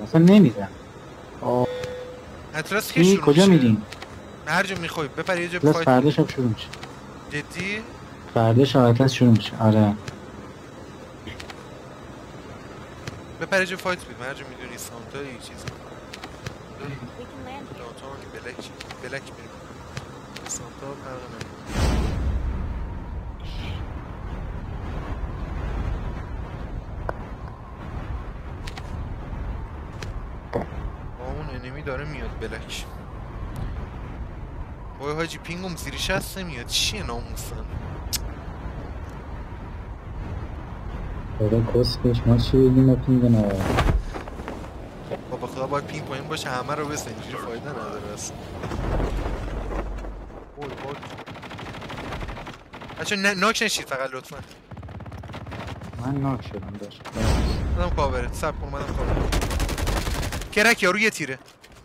اصلا نمیدن. اتلاس که شروع کجا میرین؟ هر جا میخوای بپر یه جا اتلاس فایت. فردا شب شروع میشه. جدی؟ فردا شب اتلاس شروع میشه. آره. بپر یه جا فایت بید. هر جا میدونی سانتا یه چیز. دانتان بلک میریم. سانتا فرق نمیکنه. اون انمی داره میاد بلک. وای حاجی پینگم زیر 60 نمیاد. چیه ناموسن؟ بابا کسکش ما چی بگیم ما پینگ نداره. بابا خدا باید پینگ پایین باشه همه رو بسن. اینجوری فایده نداره اصلا. وای وای بچه ناک نشید فقط لطفا. من ناک شدم داشت. مدام کاوره سب کن مدام کاوره. کرک یارو یه تیره.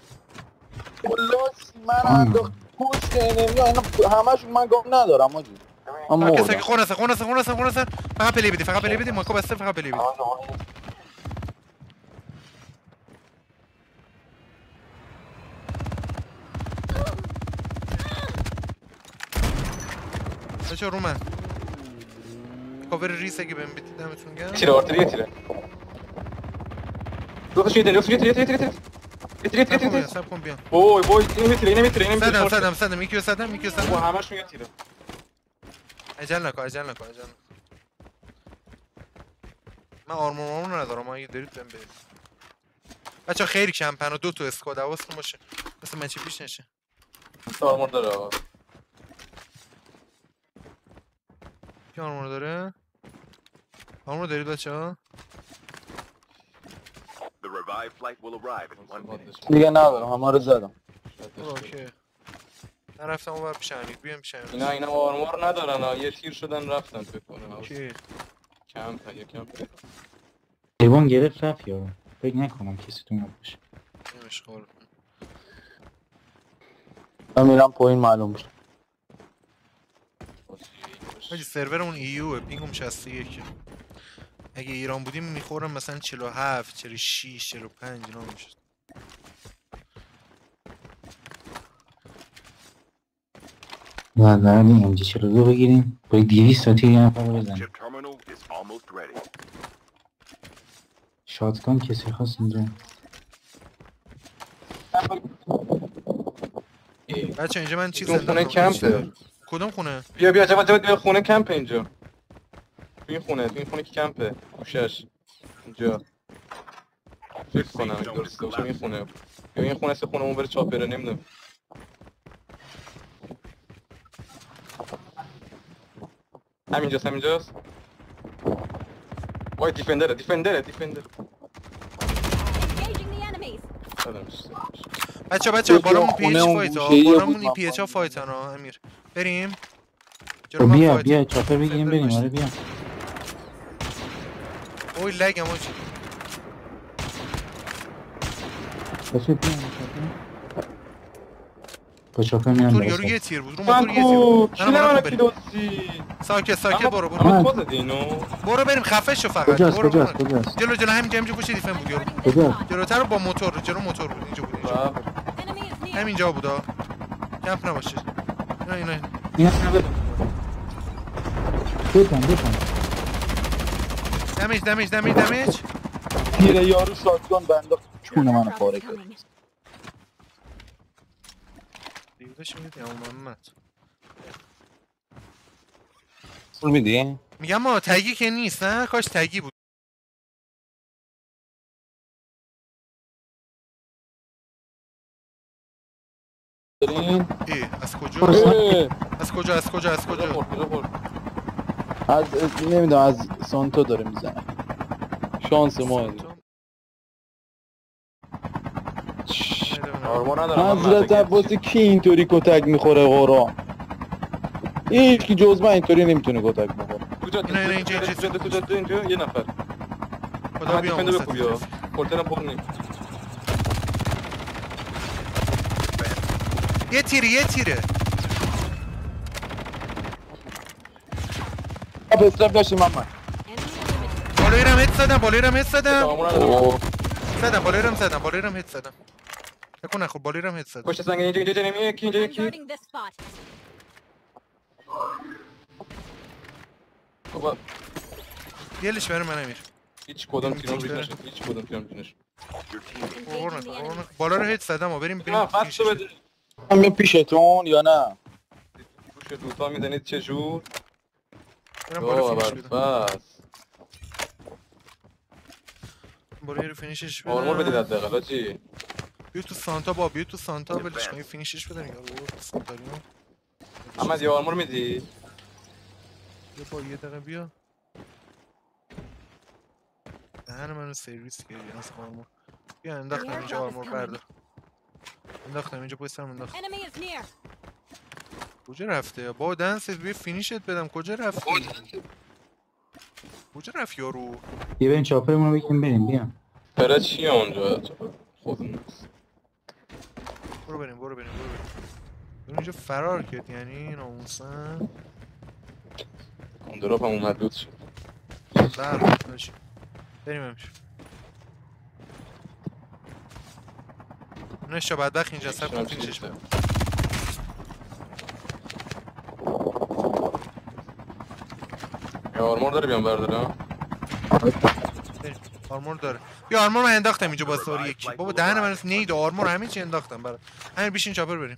لاس من انداخت پشت انمی اینا همشون من گام ندارم آجی. من کسایی که خونسه فقط پلی بدی ماکو بسته فقط پلی بدی. بچه رو من کاور ریس اگه بهم بدید دمتون گرم. تیره آرتری تیره دوستش یه تیره سب کن بیان. وای اینو میتیره زدم یکی رو زدم و همشون یه تیره. عجل نکن من آرمور ندارم. اگه دارید بهم بدید بچه خیلی کمپن و 2 تا اسکواد حواستون باشه مثل مچی پیش نشه. آرمور داره آقا. کی آرمور داره؟ آرمور دارید بچه ها؟ دیگه ندارم همه رو زدم. اوکی من رفتم اون بر پیش امیر. بیام پیش امیر. اینا آرمور ندارن ها. یه تیر شدن رفتن فکر کنم. اوکی کمپ ایوان گرفت رفت یا فکر نکنم کسی تو باشه. نمیشخور من میرم پایین معلوم میشه. حاجی سرورمون ایوه پینگم 61. اگه ایران بودیم میخورم مثلا 47 46 45 اینا میشد. بعد ام جی 42 بگیریم با 200 تا تیر یه نفر رو بزنیم. شاتگان کسی خواست اینجا. بچه اینجا من چیز خونه کمپه. کدوم خونه؟ بیا جواد بیا خونه کمپ اینجا. تو این خونه که کمپه گوشش اینجا فکر کنم درست باشه. این خونه یا این خونه سه خونه اون بره چاپ بره نمیدونم. همینجاست وای دیفندر بچه بارمون پی اچ فایت ها. بارمون پی اچ ها فایت ها امیر. بریم بیا چاپر بگیریم بریم. آره بیا. اوی لگم آجی. بچه بیا با چاپر میرم موتور یارو یه تیر بود. رو موتور یه تیر بود. ساکت برو برو بریم خفه شو فقط. کجاست؟ جلو همینجا پشت دیفن بود یارو. جلوتر با موتور جلو موتور بود. اینجا بود همینجا بودا. کمپ نباشید. اینا دمیج تیر یارو شاتگان بنده چونه منو پاره کرد. دیودش میدید یا محمد پول میدی؟ میگم ما تگی که نیست نه کاش تگی بود. از کجا از نمیدونم از سانتو داره میزنه. شانس ما حضرت عباسی کی اینطوری کتک میخوره قرآن؟ هیچ کی جز من اینطوری نمیتونه کتک بخوره. اینا اینجا یه نفر خدا بیامرزه. پورترم پر نیم. یه تیره بسرف داشتیم من بالایی رم هد زدم زدم بالایی رم هد زدم نکن نخور بالایی رم هد زدم پشت سنگ اینجا نمیه یکی اینجا یکی بابا یلش برای من امیر هیچ کدوم تیرم روش نشد هیچ کدوم تیرم روش نشد بالا رو هد زدم و بریم نه فصل بده هم میام پیشتون یا نه پوش دوتا میزنید چه جور برم بالا فینیش بدم بس بالایی رو فینیشش بدم آرمور بدید حداقل آجی بیا تو سانتا بیا تو سانتا ولش کن فینیشش بدم یارو سانتاریو احمد یه آرمور میدی یه با یه دقیقه بیا دهن منو سرویس کردی از آرمور بیا انداختم اینجا آرمور بردار انداختم اینجا پشت سرم انداختم کجا رفته با دنس بیا فینیشت بدم کجا رفت یارو یه بین چاپرمون رو بکنیم بریم بیا پره چیه اونجا خودمون برو بریم اینجا فرار کرد یعنی ناموسن کندراپ هم اومد لوت شد باشی بریم امیر نشا بدبخت اینجا سب کن فینیشش بدم آرمور داره بیام بردارم آرمور داره بیا آرمور من انداختم اینجا با ساری یکی بابا دهن من نید آرمور همه چی انداختم برات همین بیشین چاپر بریم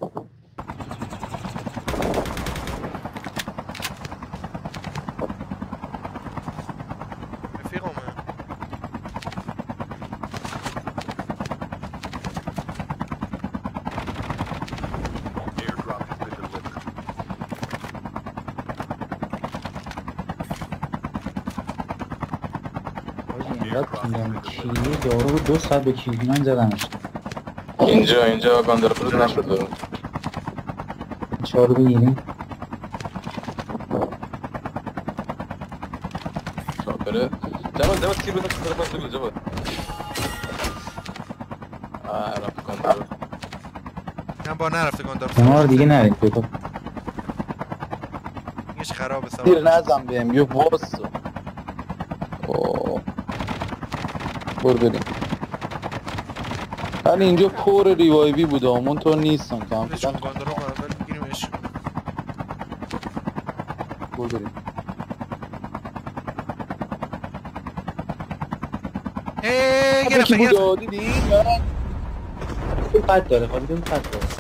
رفیقم میگم کیلی دارو رو 2 ساعت به کیلی من زدمش اینجا گاندر فرود نشد 4 رو بگیریم شاپره جواد تیر بزن که طرف تو جواد رفت گاندر من با نرفته گاندار اونا رو دیگه نریم بگو هیچ خرابه سوار تیر نزن بهم یه واس برو بریم ولی اینجا پر ریوایوی بود همون طور نیستن که هم بشون گاندار رو اول میگیریمش برو بریم گرفتن دیدی؟ پت داره خواهی دون پت داره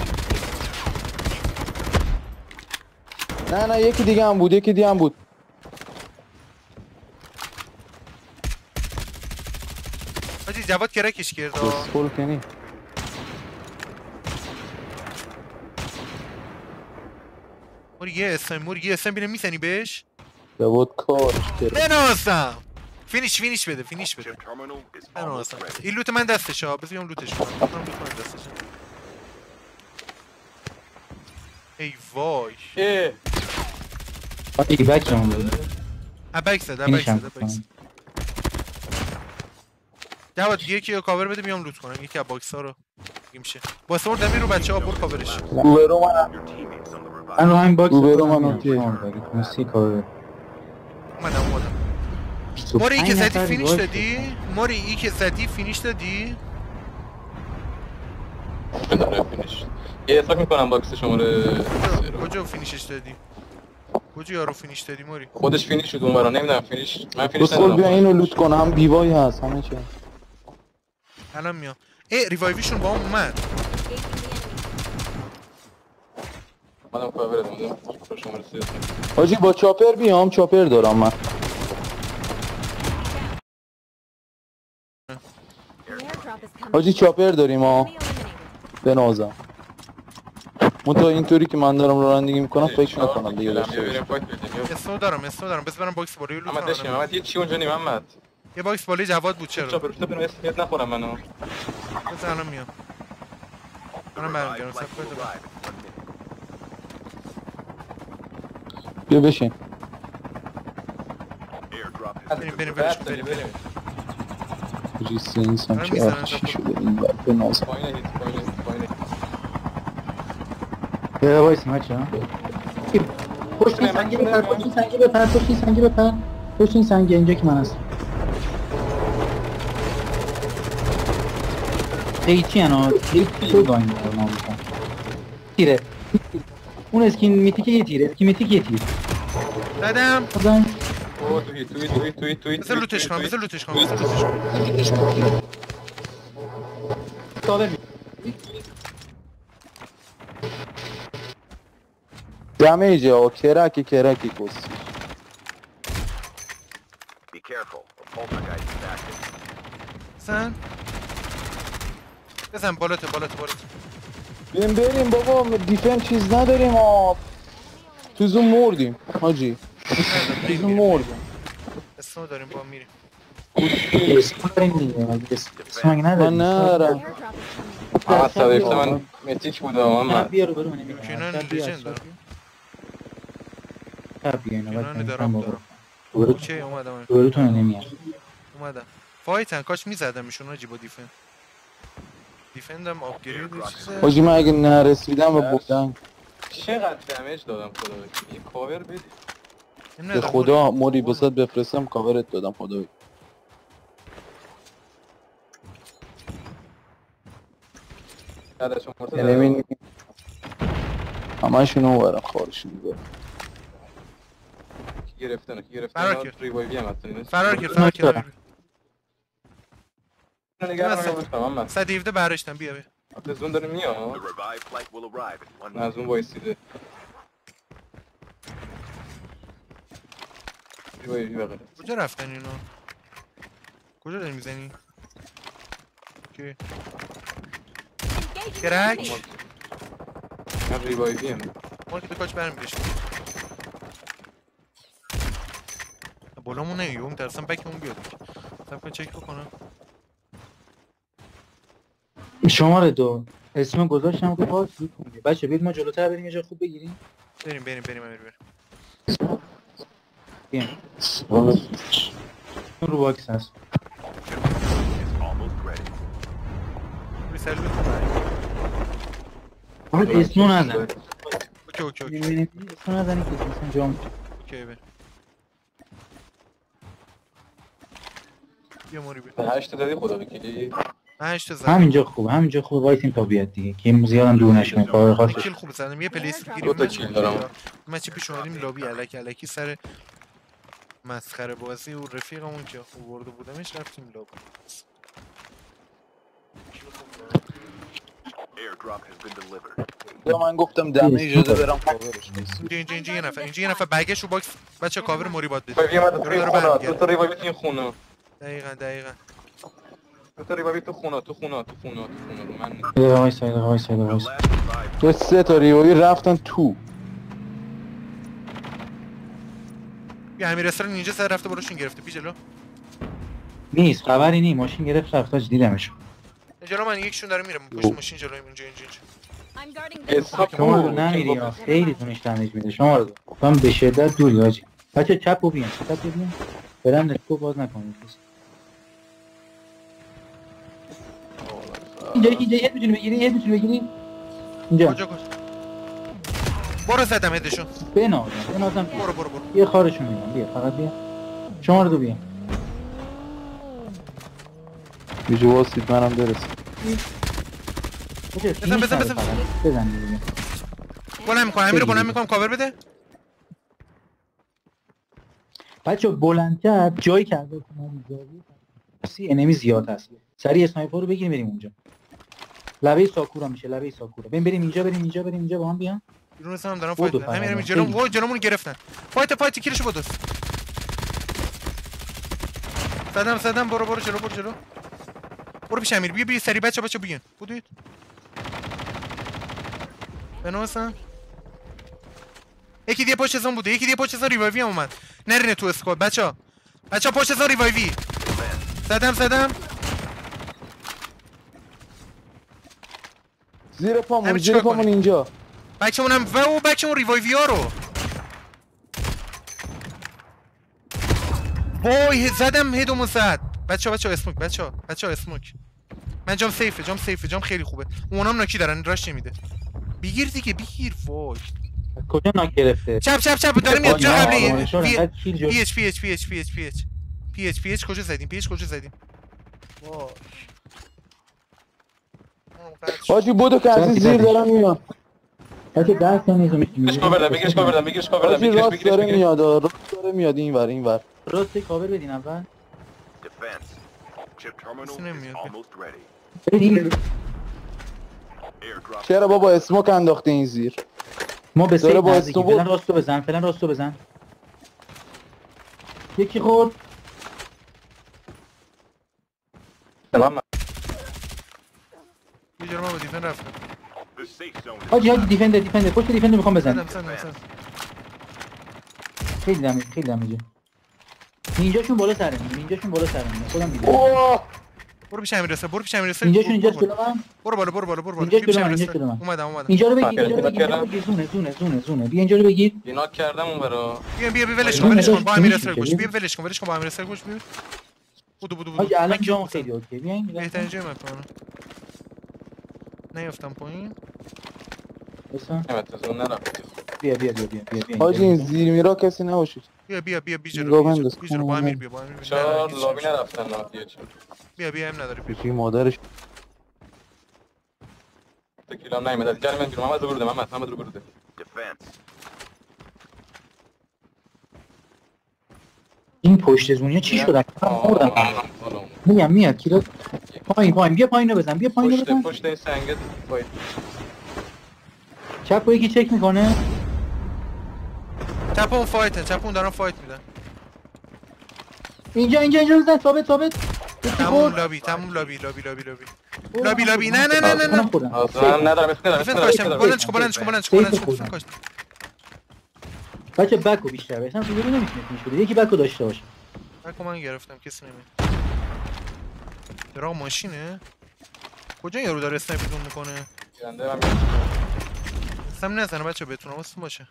نه یکی دیگه هم بود حاجی جواد کرکش کرد بسخول کنی موری یه اسم بینه میزنی بهش جواد کارش کرد بناسم فینیش بده بناسم این لوت من دستش ها بذاریم لوتش کنم لوت من دستش ای وای ای بک هم بود ابک زد جواد یکی رو کاور بده بیام لوت کنم یکی از باکس ها رو میشه با سور دمی رو بچه ها برو کاورش گوبرو من رو همین باکس گوبرو من اوکی کنسی کاور اومدم موری ای که زدی فینیش دادی؟ بداره فینیش یه اطلاق میکنم باکس شماره کجا فینیشش دادی؟ کجا یارو فینیش دادی موری؟ خودش فینیش شد اونورا نمیدونم فینیش من فینیش ندارم بیا اینو لوت کنم بیوای هست همه چی الان میام ریوایویشون با هم اومد منم کاور دادم شماره 3 حاجی با چاپر بیام چاپر دارم من حاجی چاپر داریم ها بنازم منطقه اینطوری که من دارم رانندگی میکنم فکر نکنم دیگه داشته باشه اسمو دارم بس برم باکس بالای لوت محمد داشتیم محمد یه چی اونجا نیم محمد یه باکس بالای جواد بود چرا چاپر اسمیت نخورم منو بس الان میام منم برمیگردم سب کنید بیا بشین بریم ریسی اینسان که آتشی شده این باید بنازم یه بایست مچه ها پشت این سنگی بپر پشت این سنگی اینجا که من هستم قیچی انا قیچی تو گاین رو ناموسن تیره اون اسکین میتیک یه تیره اسکین میتیک یه تیر زدم بزن اوه توی بذار لوتش کنم بذار لوتش کنم بذار لوتش کنم ساله دمیج ها کرکی کسی Be careful. A poltergeist is active. بزن بالات بریم بابا دیفن چیز نداریم ها تو زوم مردیم حاجی تو زوم مردیم اسمو داریم با میریم اسم داریم دیگه اسم مگه نداریم من نرم من متیک بودم من بیا رو برو منیم کنان لیجند دارم بیا اینو کنان باید دارم بابا اوکی اومدم برو نمیاد اومدم فایتن کاش میزدم ایشون حاجی با دیفندم آپگرید چیزه حاجی من اگه نرسیدم به بودن چقدر دمیج دادم خدا بکنی یه کاور بدی به خدا موری بسات بفرستم کاورت دادم خدا بکنی همه شونو برم خارشون برم گرفتن فرار کرد. ریوایوی هم هستن فرار کرد نگرم نمی‌کنم 117 برشتم بیا زون داره The میاد revived flight will arrive in 1 از اون وایسیده ریوایوی بغل کجا رفتن اینا کجا داری میزنی اوکی کرک من ریوایوی هم ما که به کاش برمیگشت بالامون نیوم ترسم بکمون بیاد سب کن چک بکنم شماره 2 اسم گذاشتم که پاس زود کنید بچه بیاید ما جلوتر بریم یه جا خوب بگیریم بریم امیر بریم اون رو باکس هست is almost ready. ریسل بکن اسمو نزن اوکی ببینیم اسمو نزنی که اسم جام اوکی بریم بیا موری بیا 8 دادی خدا بکنی 8 زدم همینجا خوبه وایسیم تا بیاد دیگه که زیادم دور نشیم کار خاص کیل خوب زدم یه پلیس رو دو تا کیل دارم. ما چی پیش اومدیم لابی الکی سر مسخره بازی و رفیقمون که خوب برده بودمش رفتیم لابی Airdrop has been delivered. من گفتم دمیج داده برم کاورش اینجا یه نفر برگشت رو باکس بچه کاور موری باد بده ریوایوی اومد توی داره خونه برمیگرده. دو تا ریوایوی توی خونه دقیقاً دو تا ریوایوی تو خونه من نیست وایس The last revived یه 3 تا ریوی رفتن تو بیا امیر اسرائیل اینجا سر رفته بروشون گرفته بی جلو نیست خبری نی ماشین گرفت رفت تاج دیدمش جلو من یکشون داره میره پشت ماشین جلو اینجا شما رو نمیری ها خیلی تونش دمیج میده شما رو من به شدت دوری حاجی بچه چپ رو بیان برم نتکو باز نکنید اینجا یه میتونی بگیری اینجا کجا برو زدم هدشون بنازم برو یه خارشون میدم بیا فقط بیا شما رو بیا بیجو واسید منم برسیم بزن دیگه بلند میکنم امیر رو بلند میکنم کاور بده بچه بلند کرد جایی کرده انمی زیاد هست سریع اسنایپر رو بگیریم بریم اونجا لبه ساکورا میشه بریم اینجا با هم بیان بیرون هم دارم فایت همین جلومون گرفتن فایت کیلشو بدوس زدم برو جلو برو پیش امیر بیا سری بچه بیان بودید بنوسم یکی دیگه پشت زون بوده یکی دیگه پشت زون ریوایوی هم اومد نرینه تو اسکواد بچه پشت زون ریوایوی زدم زیر پامون اینجا بکشمون هم و بکشمون ریوایوی ها رو وای زدم هیدومو زد بچه اسموک بچه اسموک من جام سیفه جام خیلی خوبه اونام ناکی دارن راش نمیده بگیر وای کجا ناک گرفته چپ داره میاد جا قبلی پی اچ کجا زدیم وای حاجی بودو که از این زیر دارم میاد. بچه 10 ثانیه بگیرش کاور دادم بگیرش کاور دادم بگیرش کاور دادم حاجی بگیرش راست بگیرش داره بگیرش میاد راست داره میاد اینور. راست کاور بدین اول. Defense. Chip terminal Isn't it is me? almost ready. بدین. Airdrop. چرا بابا اسموک انداخته این زیر؟ ما به داره سیف با نزدیکی. استوبور. فعلا راستو بزن. فعلا راستو بزن. یکی خورد. تمام یه جور ما با دیفن رفتم. The safe zone is حاجی دیفند پشت دیفند میخوام بزنم. زدم. خیلی دمیجه. اینجاشون بالا سرمونه. خودم دیدم. اوه برو پیش امیر رسول. اینجاشون اینجا جلو من. برو بالا. اینجا پیش جلو من، امیر اینجا رسول. جلو من. اومدم. اینجا رو بگیر. زونه. بیا اینجا رو بگیر. ایناک کردم اون برا بیا ولش کن. با امیر رسول گوش. بیا ولش کن با امیر رسول گوش. بودو. حاجی الان جام خیلی اوکی. بیاین. بهترین جای مکانه. نیافتم پایین. بسن. نمیتونم نرفت بیا. حاجی این زیر میرا کسی نباشید. بیا نگاه بنداز. جلو با امیر بیا. چهار لابی نرفتن نافیه چون بیا هم نداره. بی مادرش تکیلام نمیداد گرم من بیرون محمد رو برده defense. این پشت زونیا چی شد؟ خوردم. میگم میاد کیلو. پایین بیا پایینو بزن. پشت این سنگت باید چپ رو یکی چک میکنه. چپ اون فایته. چپ اون دارن فایت میدن. اینجا بزن. ثابت. تموم لابی. لابی. نه. اصلا ندارم دیفن کاشتم. بلندش کن. بچه بکو بیشتر بزن. تو نمیتونه نشوده. یکی بکو داشته باشه. بکو من گرفتم کسی نمیاد. درا ماشینه. کجا یارو داره اسنایپر دون میکنه؟ گیرنده من سم نزنه بچه بتونه واسه باشه.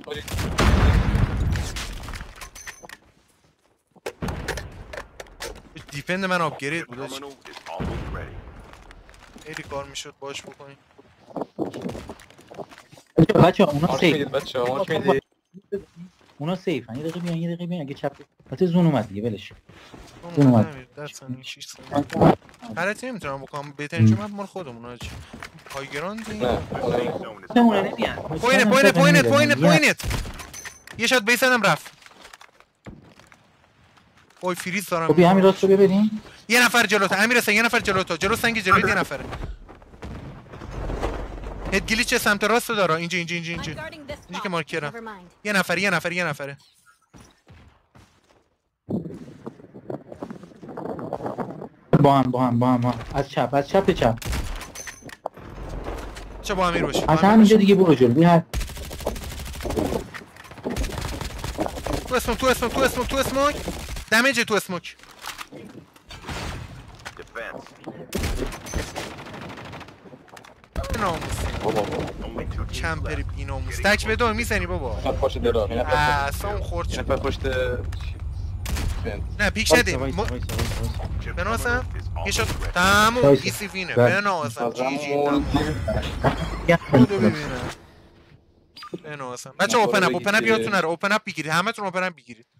دیفند من آپگرید Chip بود. terminal is almost ready. خیلی کار میشد باش بکنیم. بچه اونا مارک سیف. میدید بچه مارک میدید اونا سیف. یه دقیقه بیان. اگه چپ البته زون اومد دیگه ولش. اون اومد. 10 ثانیه 6 ثانیه. غلطی نمیتونم بکنم. بهترین جمعه مال خودمون هاچی. های گراند نه The safe zone is اون نمیاد. پوینت. یه شات بیسنم رفت. اوی فریز دارم. خب همین راست رو ببریم. یه نفر جلوت. امیر حسین یه نفر جلوت. جلو سنگ جلوی یه نفره. هد گلیچ سمت راست داره. اینجا. اینجا که مارک کردم. یه نفره. با هم. از چپ. چه با امیر باشی. از همینجا دیگه برو جلو. بیا. تو اسموک. دمیج تو اسموک. defense. ناموس. Only two teams کمپری left. بی‌ناموس. تک به دو میزنی بابا. پشت درا اصلا خورد شد. نفر پشت نه پیک نده. Chip بناسم terminal is یه شات almost ready. تموم وایسا. ایسی وینه. بله. بناسم جی بیا. بودو ببینم. بناسم بچه اوپن اپ یا تو نره. اوپن اپ بگیرید. همتون اوپن اپ بگیرید.